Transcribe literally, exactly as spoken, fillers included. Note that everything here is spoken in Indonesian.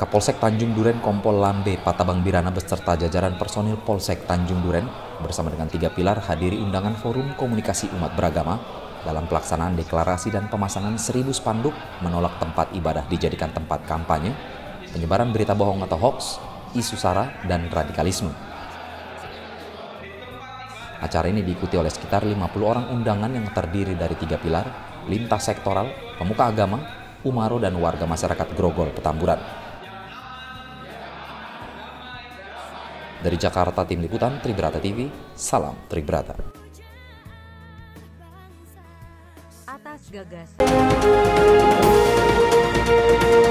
Kapolsek Tanjung Duren Kompol Lambe Patabang Birana beserta jajaran personil Polsek Tanjung Duren bersama dengan tiga pilar hadiri undangan Forum Komunikasi Umat Beragama dalam pelaksanaan deklarasi dan pemasangan seribu spanduk menolak tempat ibadah dijadikan tempat kampanye, penyebaran berita bohong atau hoaks, isu sara, dan radikalisme. Acara ini diikuti oleh sekitar lima puluh orang undangan yang terdiri dari tiga pilar, lintas sektoral, pemuka agama, umaro, dan warga masyarakat Grogol, Petamburan. Dari Jakarta, Tim Liputan Tribrata T V, salam Tribrata. Atas gagasan